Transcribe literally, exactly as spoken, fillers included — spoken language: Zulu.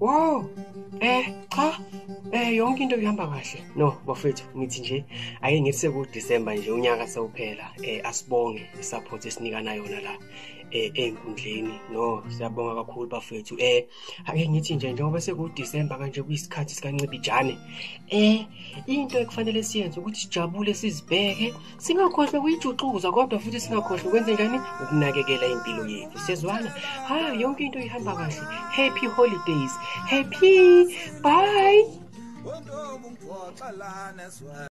Wow. Eh, cha. Eh, yonke into ihamba kahle. No, bafethu, ngithi nje ake ngithi seku December nje unyaka sewuphela. Eh, asibonge isupport esinikana yona la eh enkundleni. No, siyabonga kakhulu bafethu. Eh, ake ngithi nje njengoba seku December kanje kuyisikhathi sikaNcibijane. Eh, into ekufanele siyenze ukuthi sijabule sizibheke, singakhohlwa kuyijuxuza kodwa futhi singakhohlwa ukwenza njani ukunakekela impilo yethu. Sezwana? Ha, yonke into ihamba kahle. Happy holidays. Happy. Bye.